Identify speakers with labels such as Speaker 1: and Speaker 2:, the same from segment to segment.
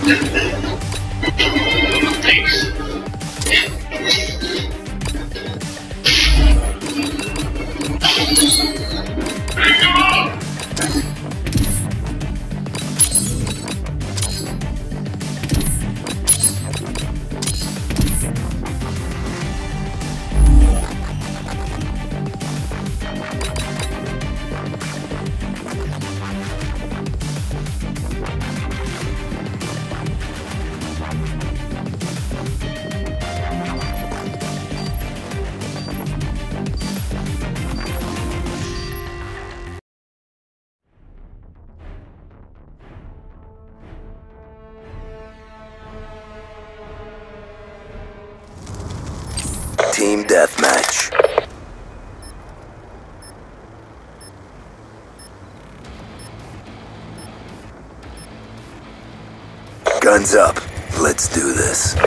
Speaker 1: Thanks.
Speaker 2: Team deathmatch. Guns up. Let's do this.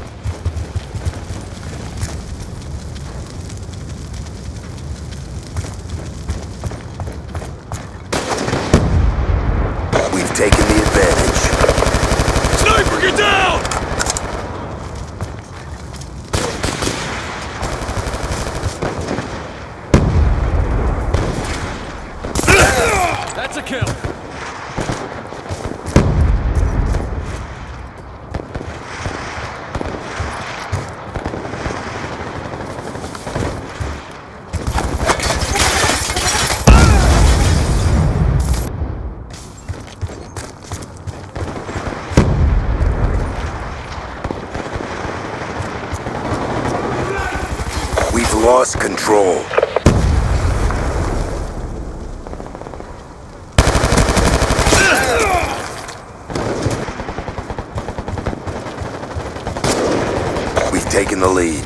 Speaker 2: We've taken the advantage.
Speaker 3: Sniper, get down! That's a kill.
Speaker 2: We've lost control. We've taken the lead.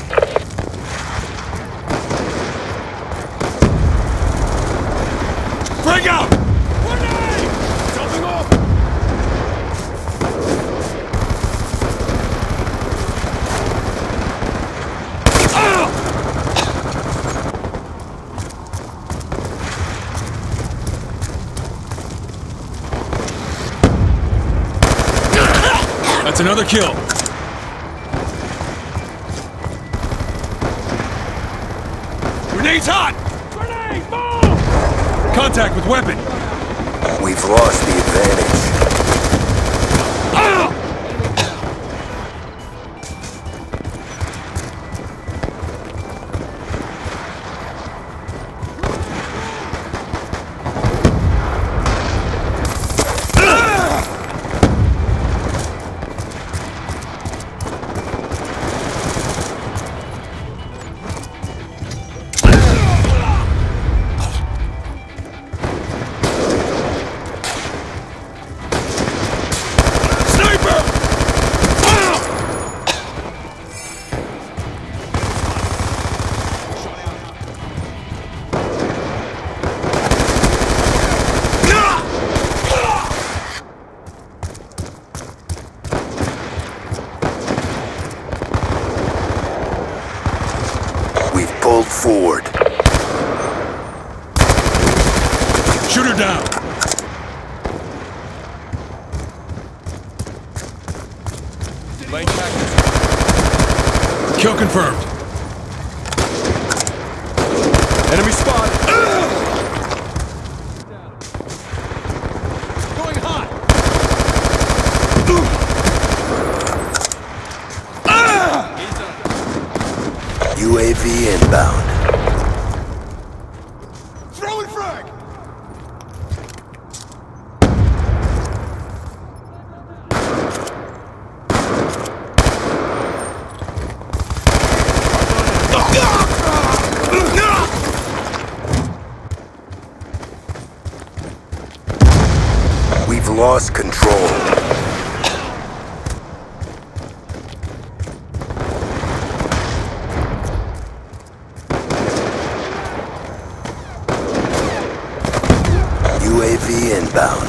Speaker 3: Break out! Grenade! Jumping off! That's another kill. Grenade's hot! Grenade, move! Contact with weapon.
Speaker 2: We've lost the advantage. Pulled forward.
Speaker 3: Shoot her down. Lane tactics. Kill confirmed. Enemy spotted. Going hot.
Speaker 2: UAV inbound.
Speaker 3: Throwing frag!
Speaker 2: We've lost control. UAV inbound.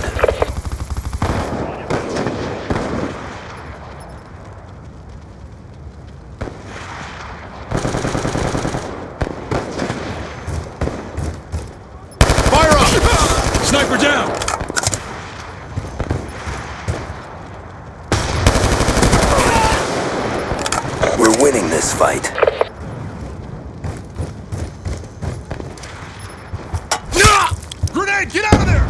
Speaker 3: Fire up! Sniper down!
Speaker 2: this fight.
Speaker 3: Grenade! Get out of there!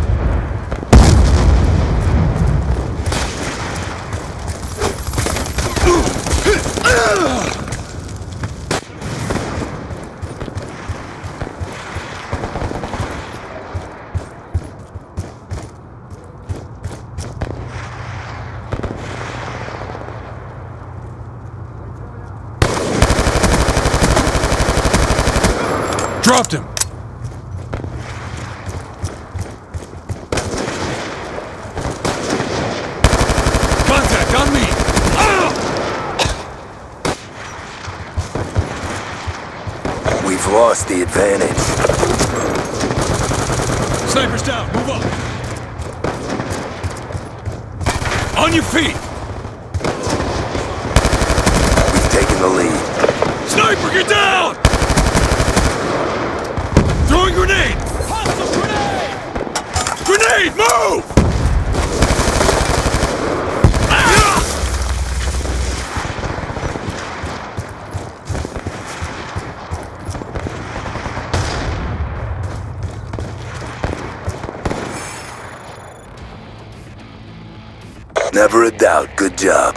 Speaker 3: Dropped him! Contact on me!
Speaker 2: We've lost the advantage.
Speaker 3: Sniper's down, move up! On your feet!
Speaker 2: We've taken the lead.
Speaker 3: Sniper, get down! Throwing grenade! Hostile grenade! Grenade, move!
Speaker 2: Never a doubt. Good job.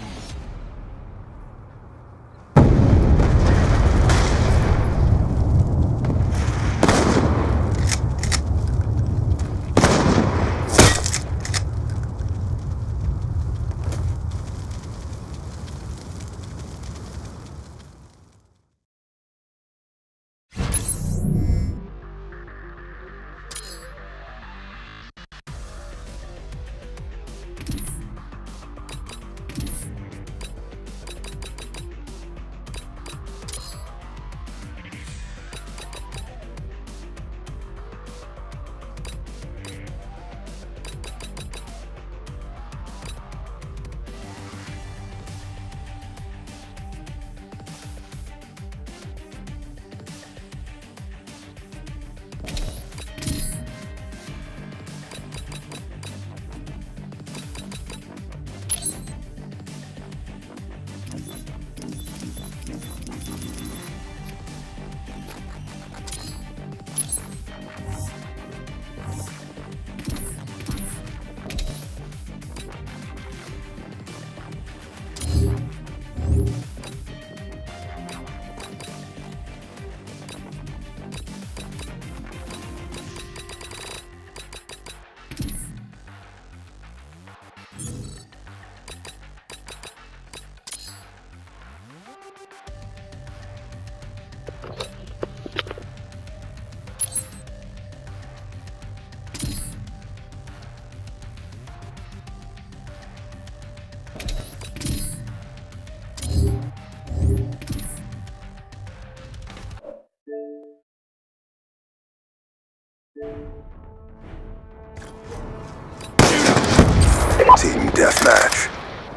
Speaker 2: Team deathmatch.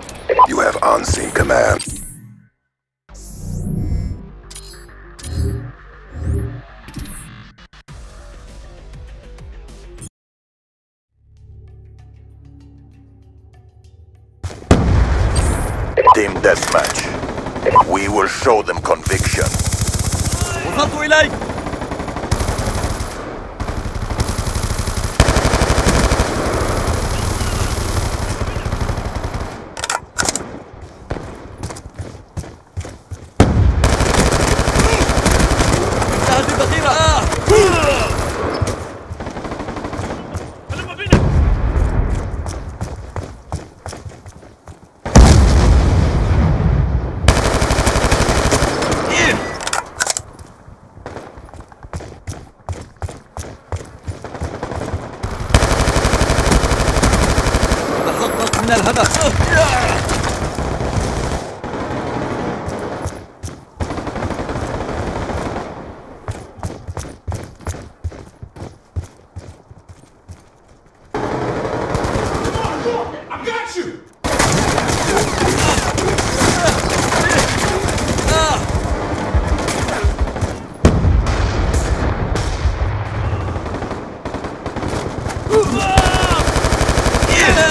Speaker 2: You have on-scene command.
Speaker 4: Team deathmatch. We will show them conviction.
Speaker 5: وصلت إليك. من الهدف.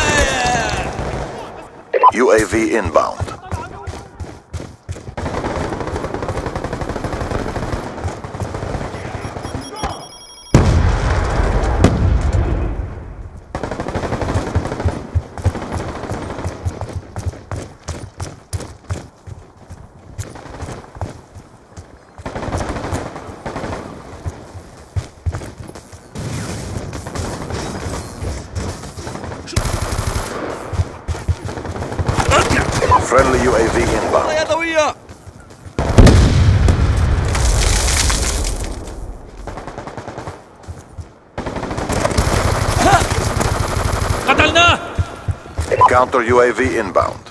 Speaker 4: UAV inbound.
Speaker 2: Friendly UAV inbound.
Speaker 5: يدوية.
Speaker 3: قتلناه.
Speaker 2: Counter UAV inbound.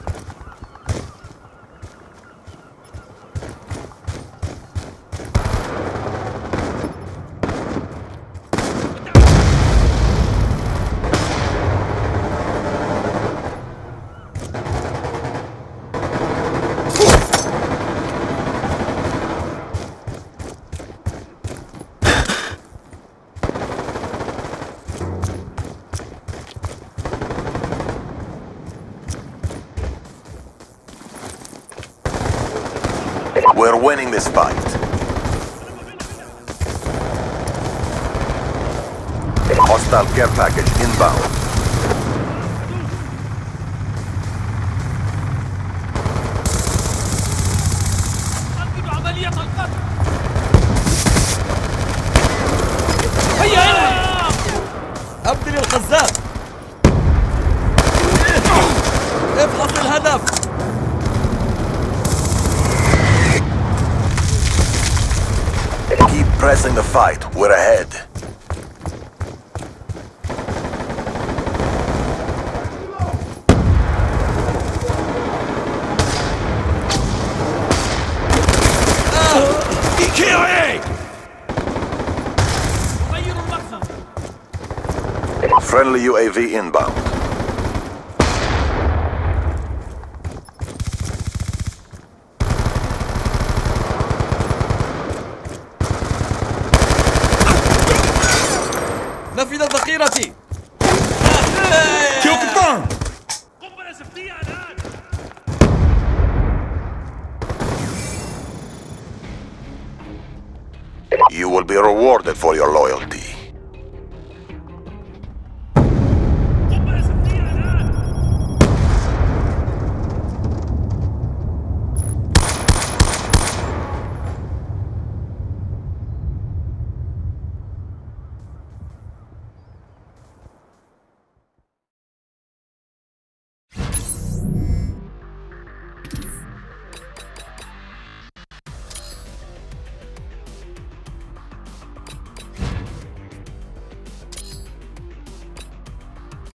Speaker 2: We're winning this fight. Hostile care package inbound.
Speaker 3: أنقذ عملية القتل. هيا هنا.
Speaker 5: أبدل الخزان. افحص الهدف.
Speaker 2: Keep pressing the fight. We're ahead.
Speaker 3: EKIA.
Speaker 2: Friendly UAV inbound.
Speaker 5: نفذ ذخيرتي.
Speaker 3: Kill confirmed.
Speaker 2: You will be rewarded for your loyalty.